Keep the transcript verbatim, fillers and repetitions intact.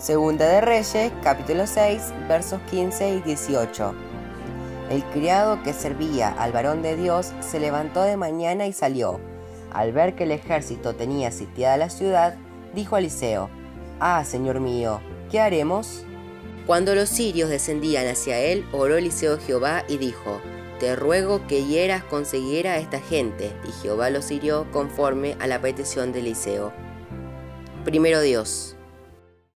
Segunda de Reyes, capítulo seis, versos quince y dieciocho. El criado que servía al varón de Dios se levantó de mañana y salió. Al ver que el ejército tenía sitiada la ciudad, dijo a Eliseo: «Ah, señor mío, ¿qué haremos?». Cuando los sirios descendían hacia él, oró Eliseo a Jehová y dijo: «Te ruego que hieras con ceguera a esta gente». Y Jehová los hirió conforme a la petición de Eliseo. Primero Dios.